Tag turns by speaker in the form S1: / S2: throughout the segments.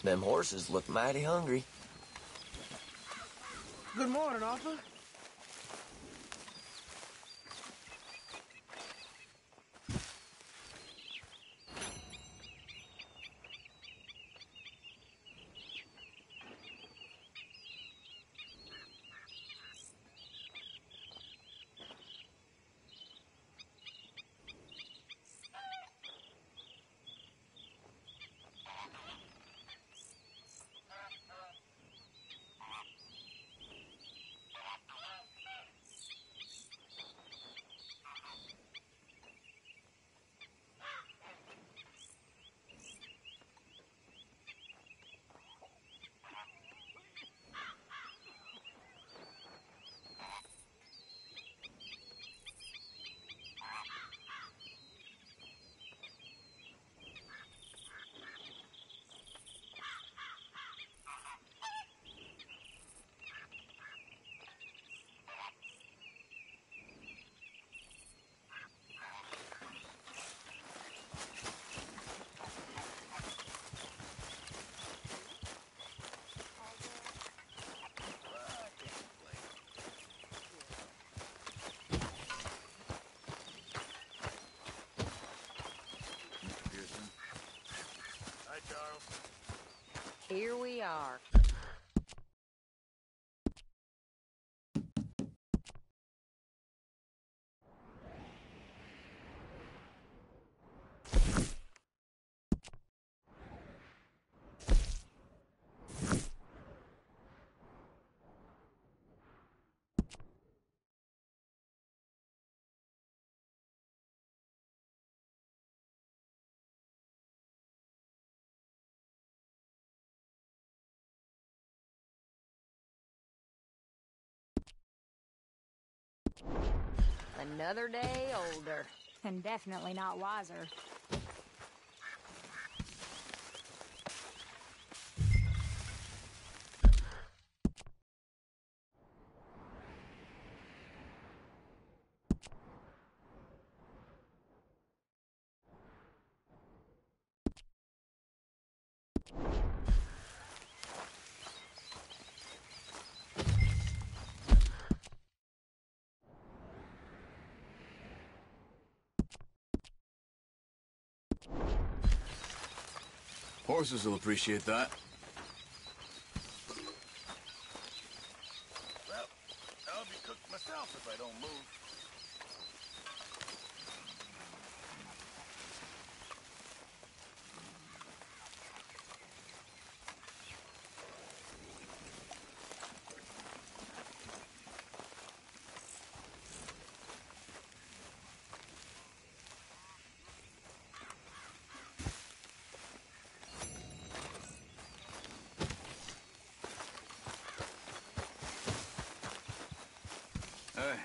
S1: Them horses look mighty hungry.
S2: Good morning, Arthur.
S3: Here we are. Another day older.
S4: And definitely not wiser.
S5: Horses will appreciate that.
S6: Well, I'll be cooked myself if I don't move.
S5: Hey.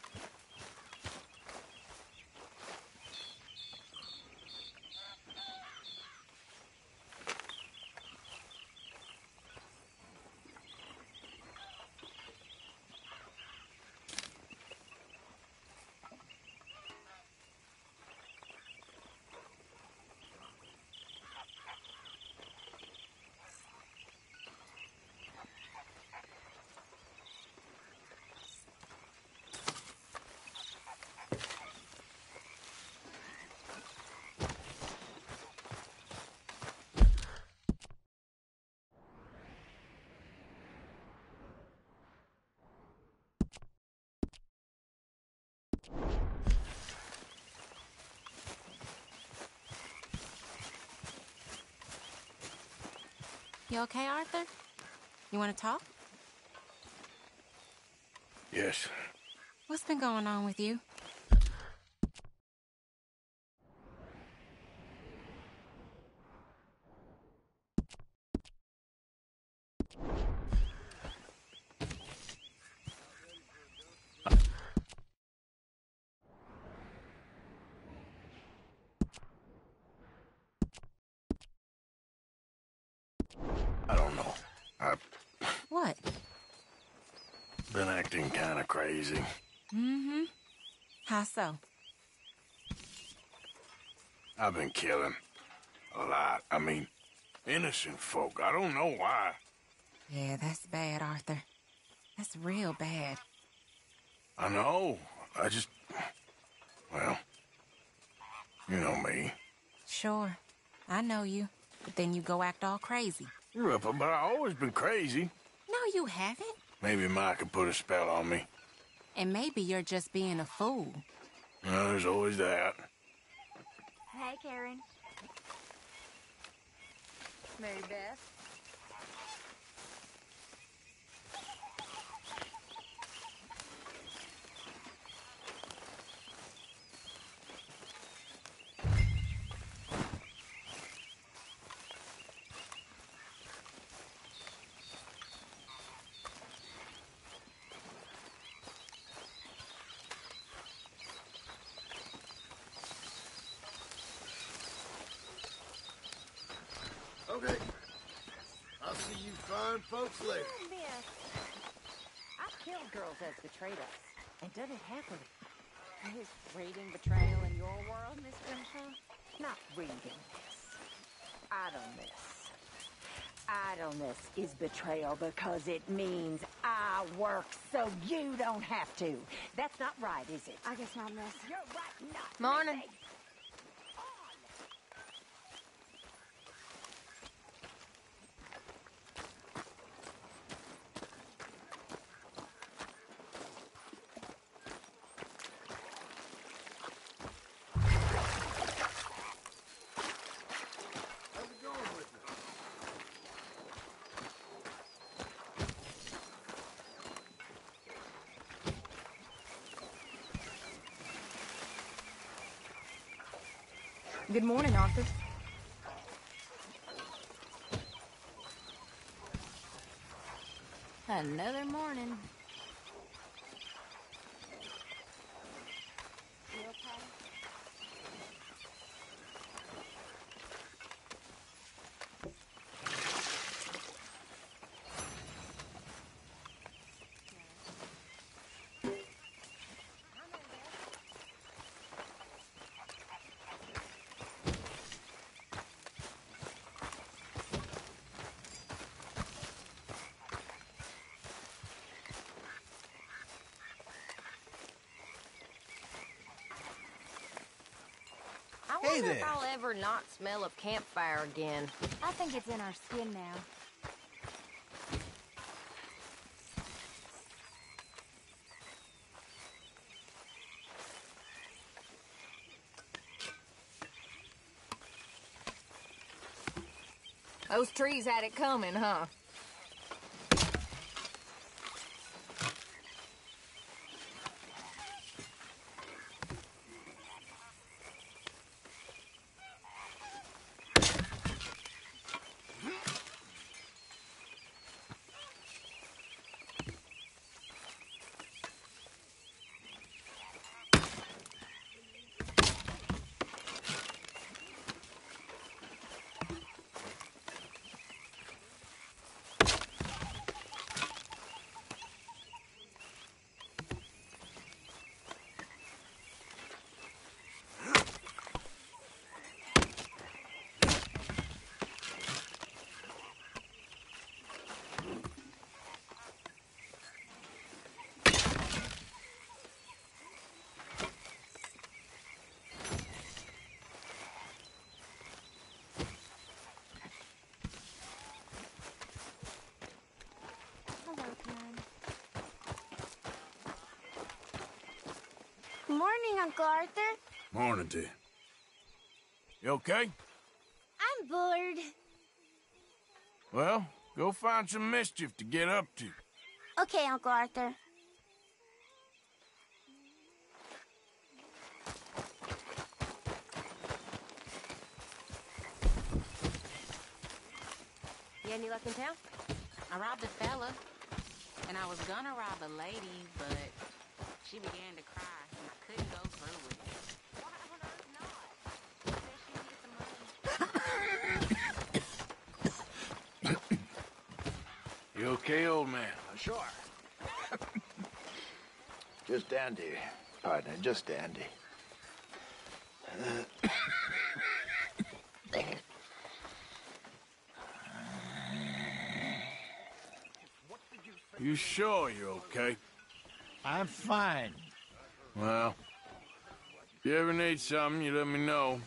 S3: You okay, Arthur? You want to talk?
S6: Yes.
S3: What's been going on with you?
S6: I don't know. I've
S3: What?
S6: been acting kind of crazy.
S3: Mm-hmm. How so?
S6: I've been killing. A lot. I mean, Innocent folk. I don't know why.
S3: Yeah, that's bad, Arthur. That's real bad.
S6: I know. I just... Well, you know me.
S3: Sure, I know you. But then you go act all crazy.
S6: But I've always been crazy.
S3: No, you haven't.
S6: Maybe Mike could put a spell on me.
S3: And maybe you're just being a fool.
S6: No, there's always that.
S4: Hey, Karen. Mary Beth.
S2: Okay. I'll see you fine folks later.
S7: Miss, I've killed girls that's betrayed us, and done it happily. Is reading betrayal in your world, Miss Grimshaw? Not reading this. Idleness. Idleness is betrayal because it means I work so you don't have to. That's not right, is it?
S4: I guess not, miss.
S7: You're right, not
S3: Morning.
S7: missing.
S2: How's it going with you?
S4: Good morning, Arthur.
S3: Another morning.
S7: You okay?
S8: I
S1: Hey
S8: wonder if
S1: there.
S8: I'll ever not smell of campfire again.
S4: I think it's in our skin now.
S8: Those trees had it coming, huh?
S4: Hello, Karen.
S9: Morning, Uncle Arthur.
S6: Morning to you. You okay?
S9: I'm bored.
S6: Well, go find some mischief to get up to.
S9: Okay, Uncle Arthur.
S8: You had any luck in town?
S3: I robbed a fella, and I was gonna rob a lady, but she began to cry, and I couldn't go through with it.
S8: Why on earth not? She said she needed some money.
S6: You okay, old man?
S2: Sure. Just dandy, partner, just dandy.
S5: You sure you're okay?
S2: I'm fine.
S5: Well, if you ever need something, you let me know.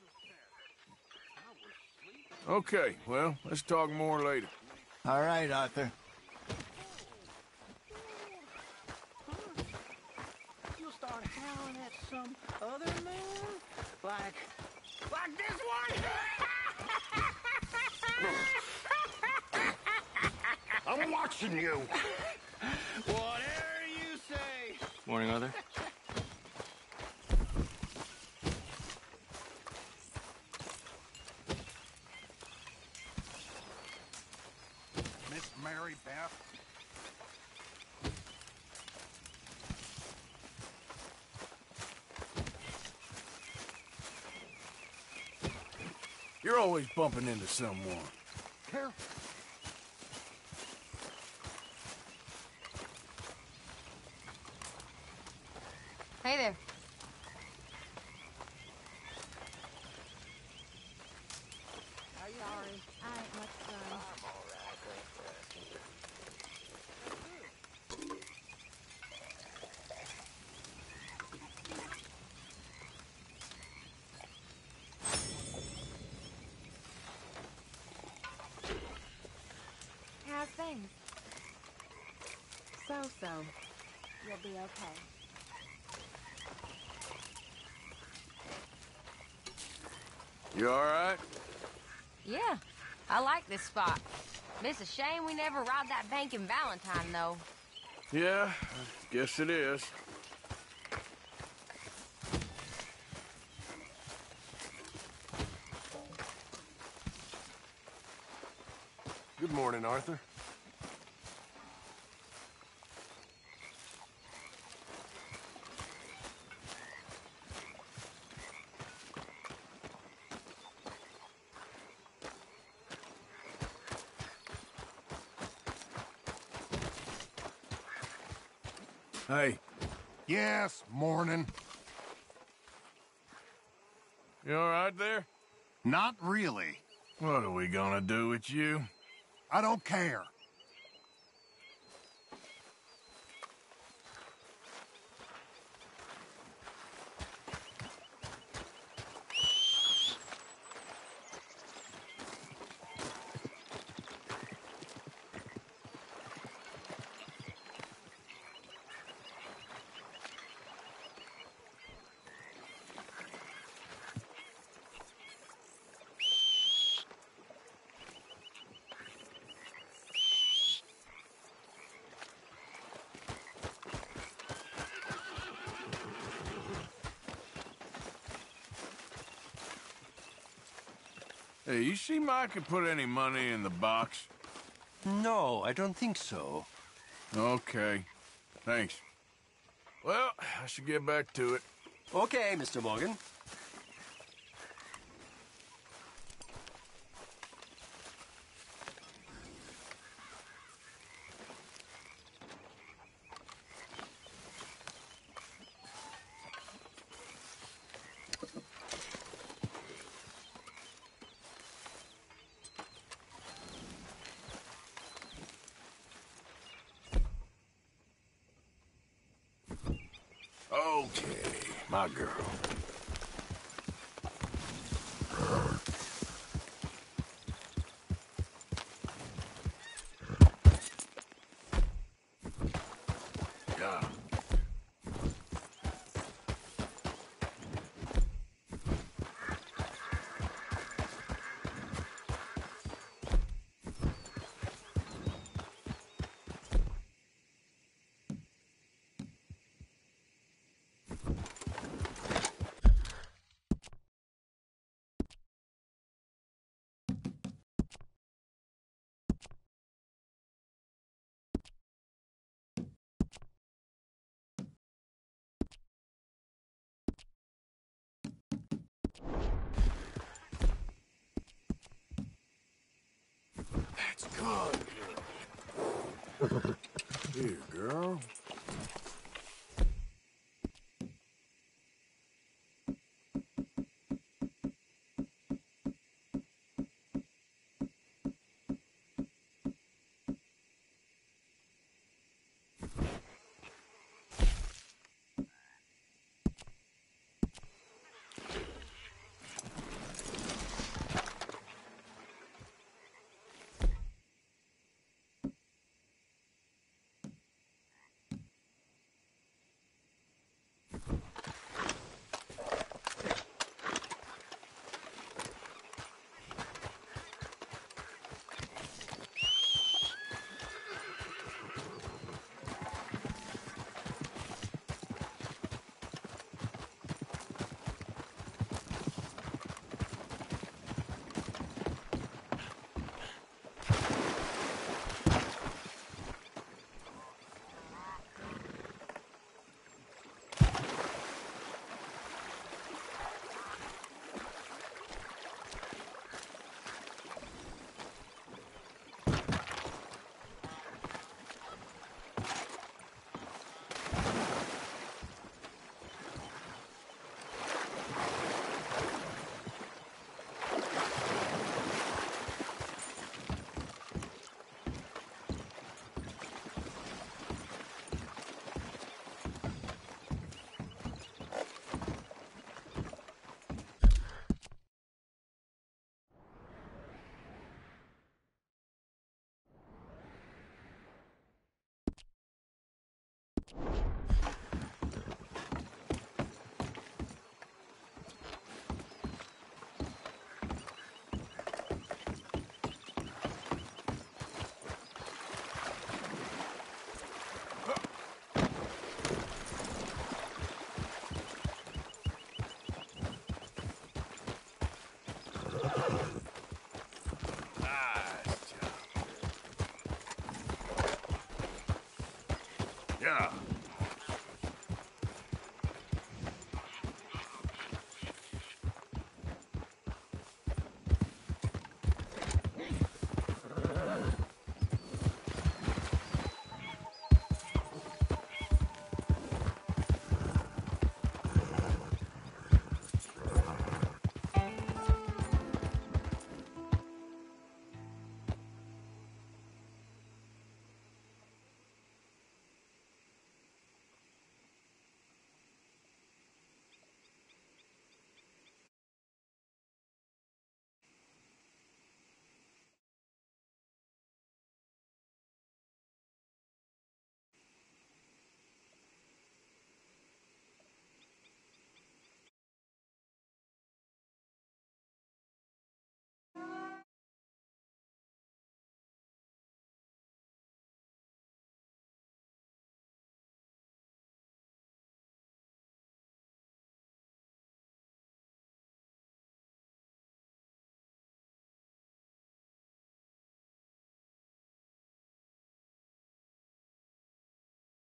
S5: Okay, well, let's talk more later.
S2: All right, Arthur.
S7: You'll start howling at some other man? Like this one?
S6: I'm watching you.
S7: Whatever you say.
S10: Morning, Arthur.
S6: Miss Mary Beth.
S5: You're always bumping into someone.
S6: Careful.
S8: Hey there.
S4: Sorry, I ain't much fun. How's things?
S3: So.
S4: You'll be okay.
S5: You all right?
S8: Yeah, I like this spot. It's a shame we never robbed that bank in Valentine, though.
S5: Yeah, I guess it is.
S6: Good morning, Arthur.
S5: Hey,
S6: Yes, morning.
S5: you all right there?
S6: Not really.
S5: What are we gonna do with you?
S6: I don't care.
S5: Hey, you see Mike could put any money in the box?
S10: No, I don't think so.
S5: Okay. Thanks. Well, I should get back to it.
S10: Okay, Mr. Morgan.
S5: Okay, my girl. Yeah. That's good. Here, girl.